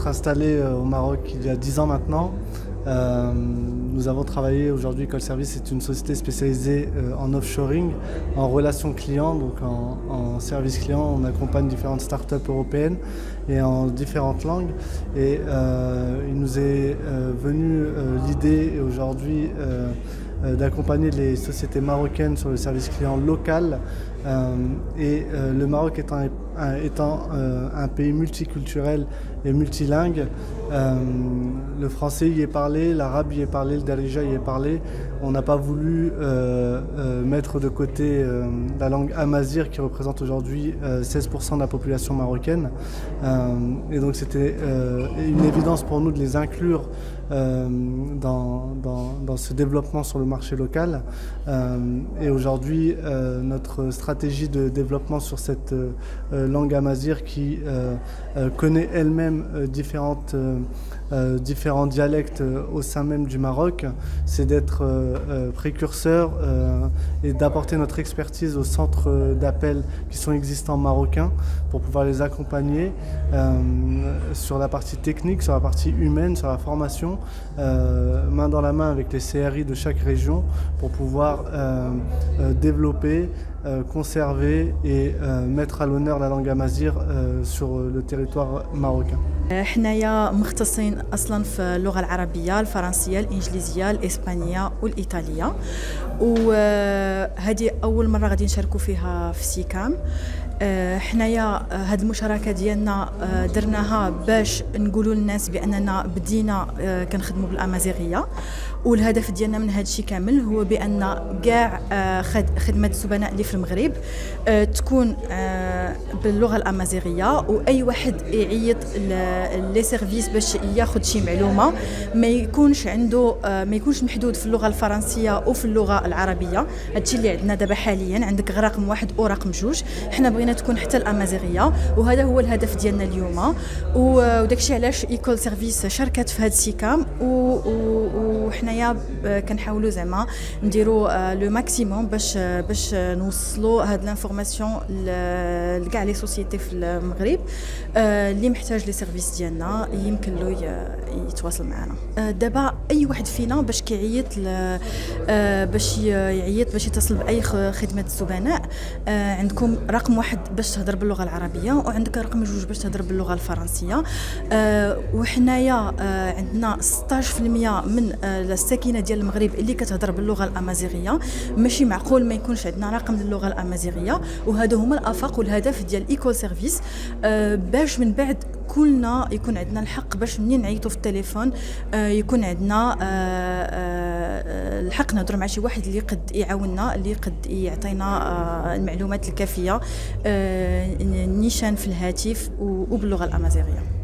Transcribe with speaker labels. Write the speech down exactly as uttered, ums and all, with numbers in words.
Speaker 1: installé au Maroc il y a dix ans maintenant. Euh, nous avons travaillé aujourd'hui, Call Service est une société spécialisée euh, en offshoring, en relations clients, donc en, en service client. On accompagne différentes startups européennes et en différentes langues. Et euh, il nous est euh, venu euh, l'idée aujourd'hui euh, euh, d'accompagner les sociétés marocaines sur le service client local. Euh, et euh, le Maroc étant, un, étant euh, un pays multiculturel et multilingue, euh, le français y est parlé, l'arabe y est parlé, le darija y est parlé. On n'a pas voulu euh, euh, mettre de côté euh, la langue amazigh qui représente aujourd'hui euh, seize pour cent de la population marocaine. Euh, et donc c'était euh, une évidence pour nous de les inclure euh, dans, dans, dans ce développement sur le marché local. Euh, et aujourd'hui, euh, notre stratégie de développement sur cette euh, langue amazigh qui euh, euh, connaît elle-même euh, différentes euh, Euh, différents dialectes euh, au sein même du Maroc, c'est d'être euh, euh, précurseur euh, et d'apporter notre expertise aux centres d'appel qui sont existants marocains pour pouvoir les accompagner euh, sur la partie technique, sur la partie humaine, sur la formation, euh, main dans la main avec les C R I de chaque région pour pouvoir euh, euh, développer, euh, conserver et euh, mettre à l'honneur la langue amazigh euh, sur le territoire marocain.
Speaker 2: حنايا مختصين اصلا في اللغه العربيه، الفرنسيه، الانجليزيه، الاسبانيه والايطاليه، وهذه اول مره غادي نشاركوا فيها في سيكام. حنايا هاد المشاركه ديالنا درناها باش نقولوا للناس باننا بدينا كنخدموا بالامازيغيه، والهدف ديالنا من هذا الشيء كامل هو بان كاع خدمه الزبناء اللي في المغرب تكون باللغه الامازيغيه، واي واحد يعيط لي سيرفيس باش ياخذ شي معلومه ما يكونش عنده ما يكونش محدود في اللغه الفرنسيه وفي اللغه العربيه. هادشي اللي عندنا دابا حاليا، عندك غير رقم واحد ورقم جوج، حنا بغينا تكون حتى الامازيغيه، وهذا هو الهدف ديالنا اليوم. وداكشي علاش ايكول سيرفيس شاركت في هذا السيكام، وحنايا كنحاولوا زعما نديروا لو ماكسيموم باش باش نوصلوا هاد لانفورماسيون لكاع لي سوسيتي في المغرب اللي محتاج لي سيرفيس ديالنا يمكن له يتواصل معنا. دابا اي واحد فينا باش كيعيط باش يعيط باش يتصل باي خدمه الزبناء، عندكم رقم واحد باش تهضر باللغه العربيه، وعندك رقم جوج باش تهضر باللغه الفرنسيه. وحنايا عندنا ستطاش بالمية من الساكنه ديال المغرب اللي كتهضر باللغه الامازيغيه، ماشي معقول ما يكونش عندنا رقم للغه الامازيغيه. وهذا هما الافاق والهدف ديال ايكول سيرفيس، باش من بعد كلنا يكون عندنا الحق باش منين نعيطوا في التليفون يكون عندنا الحق نهضر مع شي واحد اللي قد يعاوننا، اللي قد يعطينا المعلومات الكافيه نيشان في الهاتف وباللغه الامازيغيه.